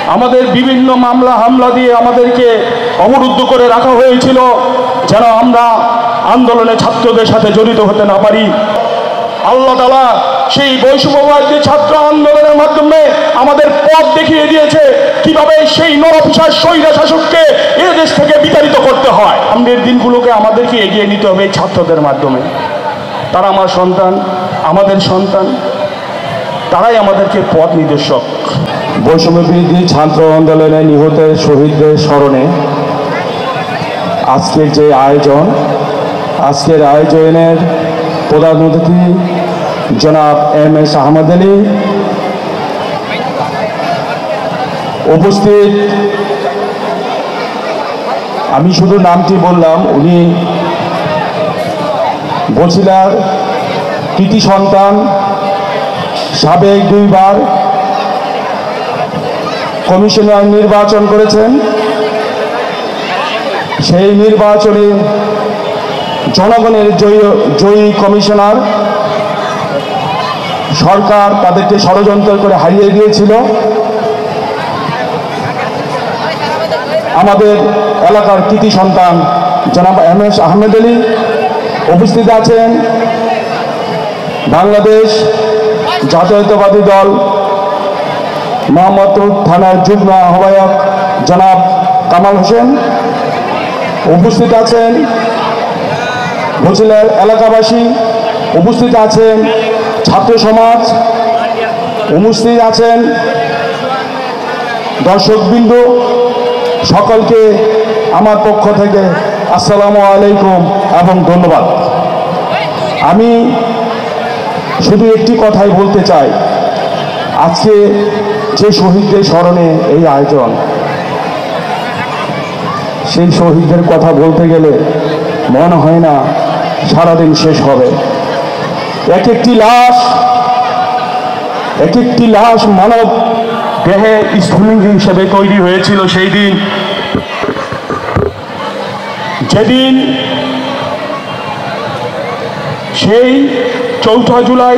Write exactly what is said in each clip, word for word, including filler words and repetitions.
আমাদের বিভিন্ন মামলা হামলা দিয়ে আমাদেরকে অবরুদ্ধ করে রাখা হয়েছিল যেন আমরা আন্দোলনে ছাত্রদের সাথে জড়িত হতে না পারি। আল্লাহ তাআলা সেই বৈষম্যবিরোধী ছাত্র আন্দোলনের মাধ্যমে আমাদের পথ দেখিয়ে দিয়েছে কিভাবে সেই নরপিশাচ স্বৈর শাসককে এ দেশ থেকে বিতাড়িত করতে হয়। আমাদের দিনগুলোকে আমাদেরকে এগিয়ে নিতে হবে ছাত্রদের মাধ্যমে। তারা আমার সন্তান, আমাদের সন্তান, তারাই আমাদেরকে পথ নির্দেশক। বৈষম্যবিরোধী ছাত্র আন্দোলনে নিহতের শহীদদের স্মরণে আজকের যে আয়োজন, আজকের আয়োজনের প্রধান অতিথি জনাব এম এস আহমদ আলী, উপস্থিত আমি শুধু নামটি বললাম, উনি বছিলার কৃতি সন্তান, সাবেক দুইবার কমিশনার নির্বাচন করেছেন। সেই নির্বাচনে জনগণের জয়ী জয়ী কমিশনার সরকার তাদেরকে ষড়যন্ত্র করে হারিয়ে দিয়েছিল। আমাদের এলাকার কৃতি সন্তান জনাব এম এস আহমেদ আলী উপস্থিত আছেন। বাংলাদেশ জাতীয়তাবাদী দল মোহাম্মদপুর থানার যুগ্ম আহ্বায়ক জনাব কামাল হোসেন উপস্থিত আছেন। বছিলার এলাকাবাসী উপস্থিত আছেন। ছাত্র সমাজ উপস্থিত আছেন। দর্শকবৃন্দ, সকলকে আমার পক্ষ থেকে আসসালামু আলাইকুম এবং ধন্যবাদ। আমি শুধু একটি কথাই বলতে চাই, আজকে যে শহীদদের স্মরণে এই আয়োজন, সেই শহীদদের কথা বলতে গেলে মনে হয় না সারাদিন শেষ হবে। এক একটি লাশ এক একটি লাশ মানব দেহে স্ফুলিঙ্গ হিসেবে তৈরি হয়েছিল সেই দিন, যেদিন সেই চৌঠা জুলাই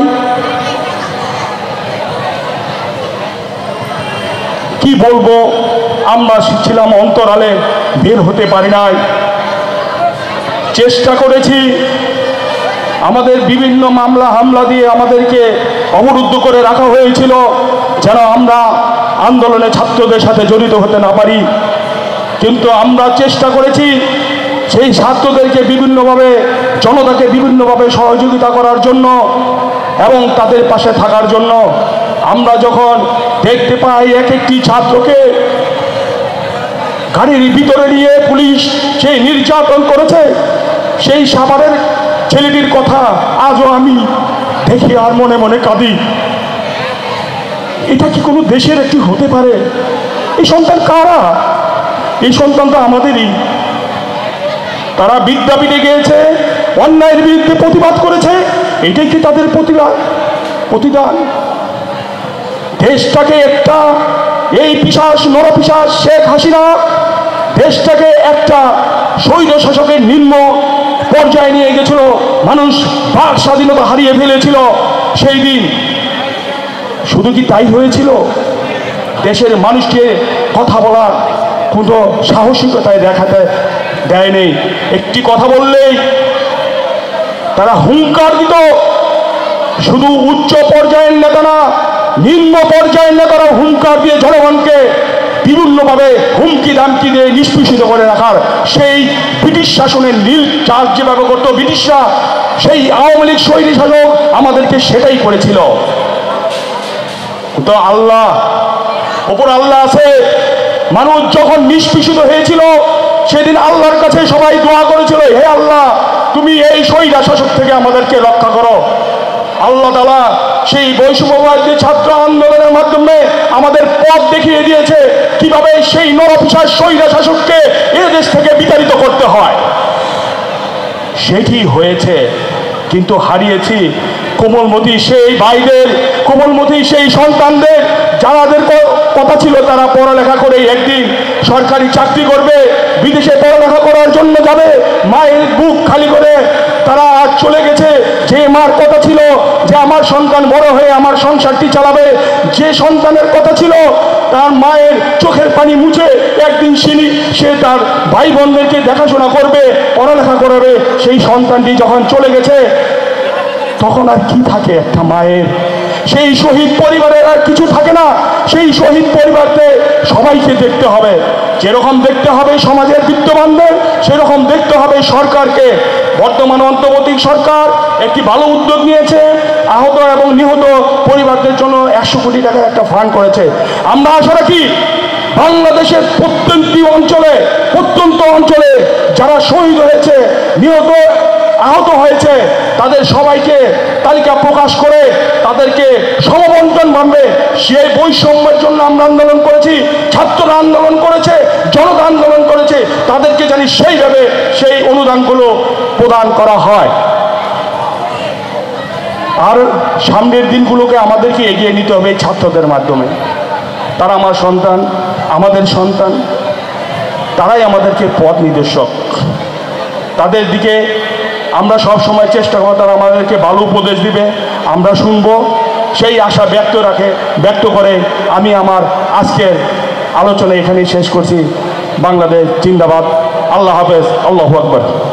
কি বলবো, আমরা ছিলাম অন্তরালে, বের হতে পারি নাই। চেষ্টা করেছি, আমাদের বিভিন্ন মামলা হামলা দিয়ে আমাদেরকে অবরুদ্ধ করে রাখা হয়েছিল যেন আমরা আন্দোলনে ছাত্রদের সাথে জড়িত হতে না পারি। কিন্তু আমরা চেষ্টা করেছি সেই ছাত্রদেরকে বিভিন্নভাবে, জনতাকে বিভিন্নভাবে সহযোগিতা করার জন্য এবং তাদের পাশে থাকার জন্য। আমরা যখন দেখতে পাই এক একটি ছাত্রকে গাড়ির ভিতরে নিয়ে পুলিশ সেই নির্যাতন করেছে, সেই সাভারের ছেলেটির কথা আজও আমি দেখি আর মনে মনে কাঁদি। এটা কি কোনো দেশের একটি হতে পারে? এই সন্তান কারা? এই সন্তান তো আমাদেরই। তারা বিদ্যাপীঠে গিয়েছে, অন্যায়ের বিরুদ্ধে প্রতিবাদ করেছে, এটাই কি তাদের প্রতিবাদ প্রতিদান? দেশটাকে একটা, এই পিশাচ নরপিশাচ শেখ হাসিনা দেশটাকে একটা স্বৈর শাসকের নিম্ন পর্যায়ে নিয়ে গেছিল। মানুষ বাক স্বাধীনতা হারিয়ে ফেলেছিল সেই দিন। শুধু কি তাই হয়েছিল? দেশের মানুষকে কথা বলার কোনো সাহসিকতায় দেখাতে দেয়নি। একটি কথা বললেই তারা হুঙ্কার দিত। শুধু উচ্চ পর্যায়ের নেতা না, নিম্ন পর্যায়ের নেতারা হুঙ্কার দিয়ে জনগণকে বিভিন্নভাবে হুমকি দামকি দিয়ে নিষ্পেষিত করে রাখার সেই ব্রিটিশ শাসনের নীল চার্জ যেভাবে করতো ব্রিটিশরা, সেই আওয়ামী লীগ স্বৈরী শাসক আমাদেরকে সেটাই করেছিল। তো আল্লাহ, ওপর আল্লাহ আছে। মানুষ যখন নিষ্পেষিত হয়েছিল সেদিন আল্লাহর কাছে সবাই দোয়া করেছিল, হে আল্লাহ, তুমি এই স্বৈরা শাসক থেকে আমাদেরকে রক্ষা করো। আল্লাহ তাআলা সেই বৈষম্যবিরোধী ছাত্র আন্দোলনের মাধ্যমে আমাদের পথ দেখিয়ে দিয়েছে কিভাবে সেই নরপিশাচ স্বৈরা শাসককে এ দেশ থেকে বিতাড়িত করতে হয়। সেটি হয়েছে, কিন্তু হারিয়েছি কোমলমতি সেই ভাইদের, কোমলমতি সেই সন্তানদের, যাদের কথা ছিল তারা পড়ালেখা করে একদিন সরকারি চাকরি করবে, বিদেশে পড়ালেখা করার জন্য যাবে, মায়ের বুক খালি করে তারা আজ চলে গেছে। যে মার কথা ছিল যে আমার সন্তান বড় হয়ে আমার সংসারটি চালাবে, যে সন্তানের কথা ছিল তার মায়ের চোখের পানি মুছে একদিন সিনি সে তার ভাই বোনদেরকে দেখাশোনা করবে, পড়ালেখা করাবে, সেই সন্তানটি যখন চলে গেছে তখন আর কি থাকে একটা মায়ের? সেই শহীদ পরিবারের আর কিছু থাকে না। সেই শহীদ পরিবারকে সবাইকে দেখতে হবে, যেরকম দেখতে হবে সমাজের বিদ্যমানদের, সেরকম দেখতে হবে সরকারকে। বর্তমান অন্তর্বর্তী সরকার একটি ভালো উদ্যোগ নিয়েছে, আহত এবং নিহত পরিবারদের জন্য একশো কোটি টাকার একটা ফান্ড করেছে। আমরা আশা রাখি বাংলাদেশের প্রত্যেকটি অঞ্চলে, প্রত্যন্ত অঞ্চলে যারা শহীদ হয়েছে, নিহত আহত হয়েছে, তাদের সবাইকে তালিকা প্রকাশ করে তাদেরকে সমবন্টন ভাবে, সেই বৈষম্যের জন্য আমরা আন্দোলন করেছি, ছাত্ররা আন্দোলন করেছে, জনতা আন্দোলন করেছে, তাদেরকে জানি সেইভাবে সেই অনুদানগুলো প্রদান করা হয়। আর সামনের দিনগুলোকে আমাদেরকে এগিয়ে নিতে হবে এই ছাত্রদের মাধ্যমে। তারা আমার সন্তান, আমাদের সন্তান, তারাই আমাদেরকে পথ নির্দেশক। তাদের দিকে আমরা সব সময় চেষ্টা করব, তারা আমাদেরকে ভালো উপদেশ দিবে, আমরা শুনবো, সেই আশা ব্যক্ত রাখে ব্যক্ত করে আমি আমার আজকের আলোচনা এখানেই শেষ করছি। বাংলাদেশ জিন্দাবাদ। আল্লাহ হাফেজ। আল্লাহু আকবার।